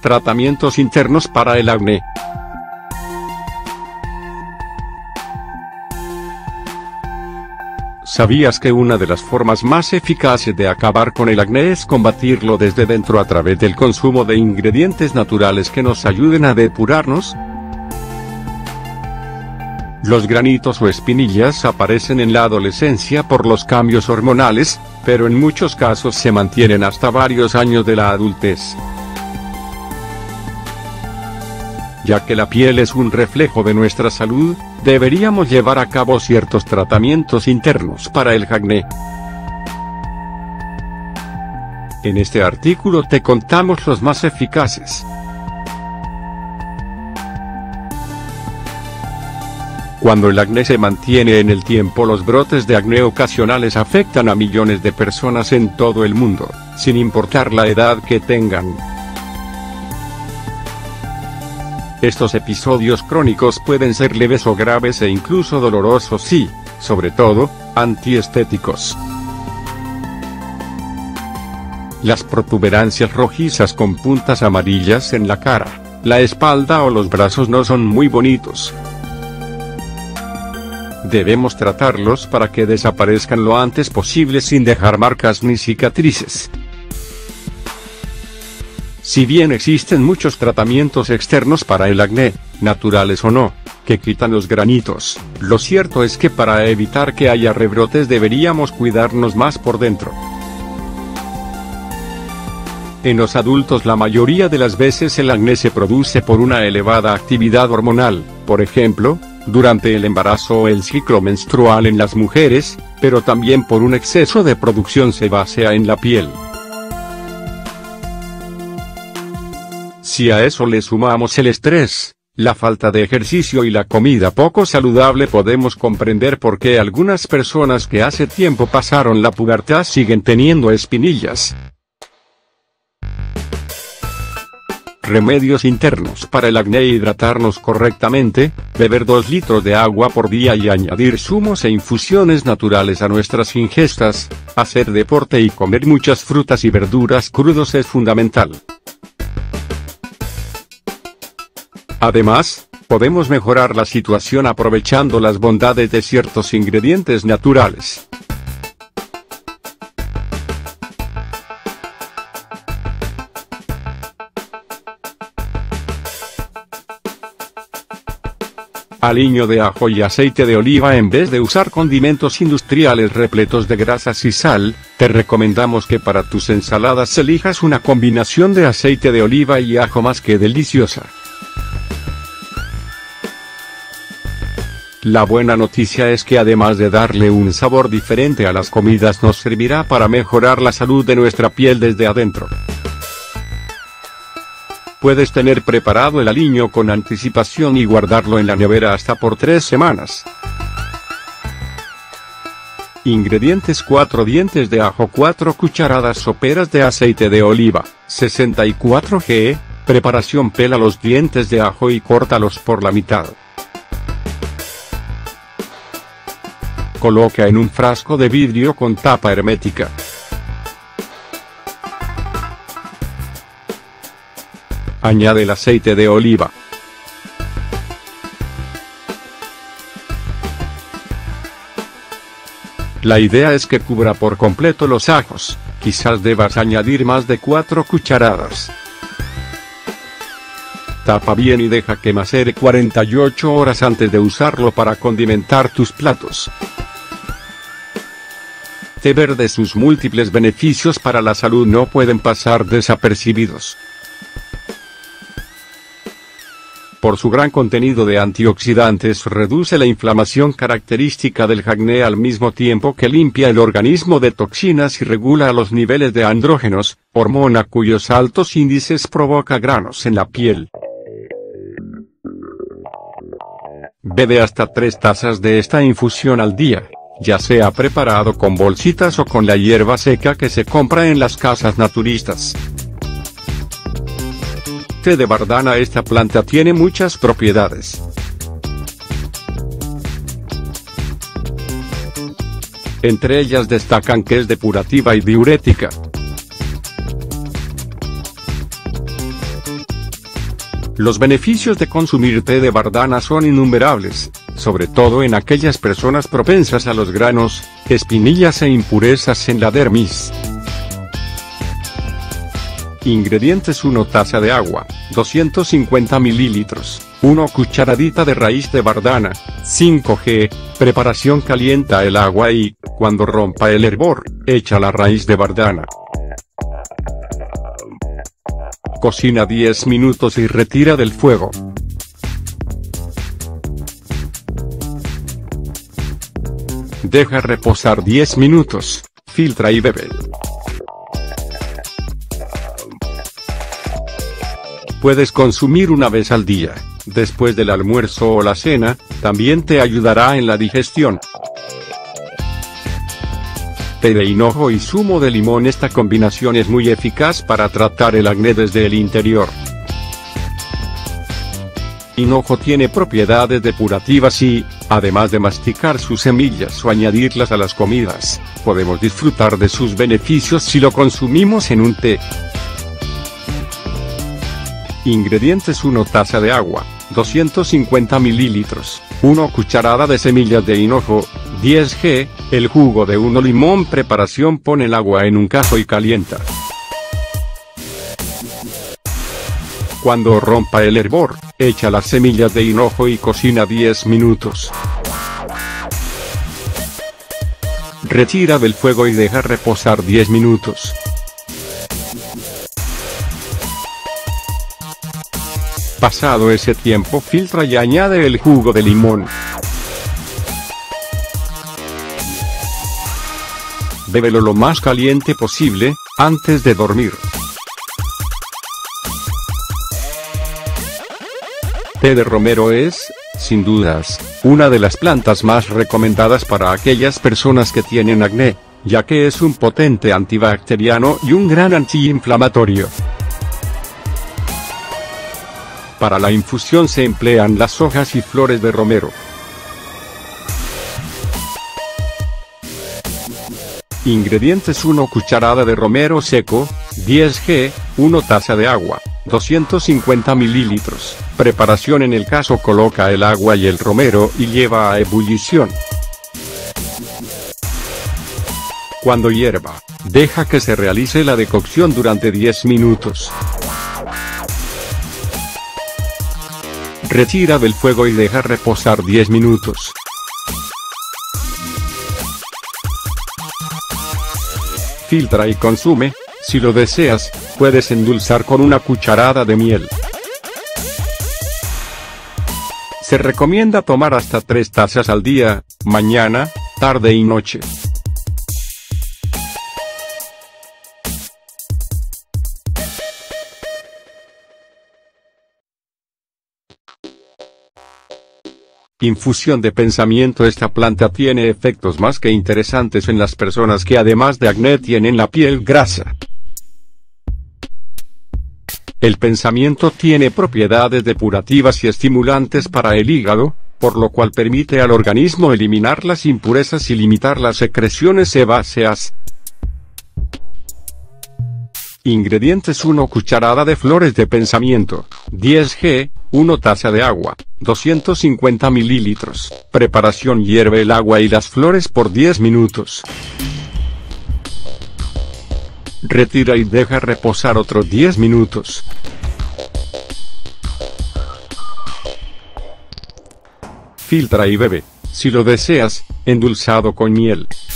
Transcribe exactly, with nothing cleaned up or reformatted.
tratamientos internos para el acné. ¿Sabías que una de las formas más eficaces de acabar con el acné es combatirlo desde dentro a través del consumo de ingredientes naturales que nos ayuden a depurarnos? Los granitos o espinillas aparecen en la adolescencia por los cambios hormonales, pero en muchos casos se mantienen hasta varios años de la adultez. Ya que la piel es un reflejo de nuestra salud, deberíamos llevar a cabo ciertos tratamientos internos para el acné. En este artículo te contamos los más eficaces. Cuando el acné se mantiene en el tiempo, los brotes de acné ocasionales afectan a millones de personas en todo el mundo, sin importar la edad que tengan. Estos episodios crónicos pueden ser leves o graves e incluso dolorosos y, sobre todo, antiestéticos. Las protuberancias rojizas con puntas amarillas en la cara, la espalda o los brazos no son muy bonitos. Debemos tratarlos para que desaparezcan lo antes posible sin dejar marcas ni cicatrices. Si bien existen muchos tratamientos externos para el acné, naturales o no, que quitan los granitos, lo cierto es que para evitar que haya rebrotes deberíamos cuidarnos más por dentro. En los adultos la mayoría de las veces el acné se produce por una elevada actividad hormonal, por ejemplo, durante el embarazo o el ciclo menstrual en las mujeres, pero también por un exceso de producción sebácea en la piel. Si a eso le sumamos el estrés, la falta de ejercicio y la comida poco saludable, podemos comprender por qué algunas personas que hace tiempo pasaron la pubertad siguen teniendo espinillas. Remedios internos para el acné: hidratarnos correctamente, beber dos litros de agua por día y añadir zumos e infusiones naturales a nuestras ingestas, hacer deporte y comer muchas frutas y verduras crudos es fundamental. Además, podemos mejorar la situación aprovechando las bondades de ciertos ingredientes naturales. Aliño de ajo y aceite de oliva. En vez de usar condimentos industriales repletos de grasas y sal, te recomendamos que para tus ensaladas elijas una combinación de aceite de oliva y ajo más que deliciosa. La buena noticia es que además de darle un sabor diferente a las comidas, nos servirá para mejorar la salud de nuestra piel desde adentro. Puedes tener preparado el aliño con anticipación y guardarlo en la nevera hasta por tres semanas. Ingredientes: cuatro dientes de ajo, cuatro cucharadas soperas de aceite de oliva, sesenta y cuatro gramos. Preparación: pela los dientes de ajo y córtalos por la mitad. Coloca en un frasco de vidrio con tapa hermética. Añade el aceite de oliva. La idea es que cubra por completo los ajos, quizás debas añadir más de cuatro cucharadas. Tapa bien y deja que macere cuarenta y ocho horas antes de usarlo para condimentar tus platos. Té verde: sus múltiples beneficios para la salud no pueden pasar desapercibidos. Por su gran contenido de antioxidantes, reduce la inflamación característica del acné al mismo tiempo que limpia el organismo de toxinas y regula los niveles de andrógenos, hormona cuyos altos índices provoca granos en la piel. Bebe hasta tres tazas de esta infusión al día, ya sea preparado con bolsitas o con la hierba seca que se compra en las casas naturistas. Té de bardana: esta planta tiene muchas propiedades. Entre ellas destacan que es depurativa y diurética. Los beneficios de consumir té de bardana son innumerables, sobre todo en aquellas personas propensas a los granos, espinillas e impurezas en la dermis. Ingredientes: una taza de agua, doscientos cincuenta mililitros, una cucharadita de raíz de bardana, cinco gramos, preparación: calienta el agua y, cuando rompa el hervor, echa la raíz de bardana. Cocina diez minutos y retira del fuego. Deja reposar diez minutos, filtra y bebe. Puedes consumir una vez al día, después del almuerzo o la cena, también te ayudará en la digestión. Té de hinojo y zumo de limón. Esta combinación es muy eficaz para tratar el acné desde el interior. Hinojo tiene propiedades depurativas y, además de masticar sus semillas o añadirlas a las comidas, podemos disfrutar de sus beneficios si lo consumimos en un té. Ingredientes: una taza de agua, doscientos cincuenta mililitros, una cucharada de semillas de hinojo, diez gramos, el jugo de un limón. Preparación: pon el agua en un cazo y calienta. Cuando rompa el hervor, echa las semillas de hinojo y cocina diez minutos. Retira del fuego y deja reposar diez minutos. Pasado ese tiempo, filtra y añade el jugo de limón. Bébelo lo más caliente posible, antes de dormir. Té de romero es, sin dudas, una de las plantas más recomendadas para aquellas personas que tienen acné, ya que es un potente antibacteriano y un gran antiinflamatorio. Para la infusión se emplean las hojas y flores de romero. Ingredientes: una cucharada de romero seco, diez gramos, una taza de agua, doscientos cincuenta mililitros. Preparación: en el caso coloca el agua y el romero y lleva a ebullición. Cuando hierva, deja que se realice la decocción durante diez minutos. Retira del fuego y deja reposar diez minutos. Filtra y consume. Si lo deseas, puedes endulzar con una cucharada de miel. Se recomienda tomar hasta tres tazas al día, mañana, tarde y noche. Infusión de pensamiento. Esta planta tiene efectos más que interesantes en las personas que además de acné tienen la piel grasa. El pensamiento tiene propiedades depurativas y estimulantes para el hígado, por lo cual permite al organismo eliminar las impurezas y limitar las secreciones sebáceas. Ingredientes: una cucharada de flores de pensamiento, diez gramos, una taza de agua, doscientos cincuenta mililitros. Preparación: hierve el agua y las flores por diez minutos. Retira y deja reposar otros diez minutos. Filtra y bebe, si lo deseas, endulzado con miel.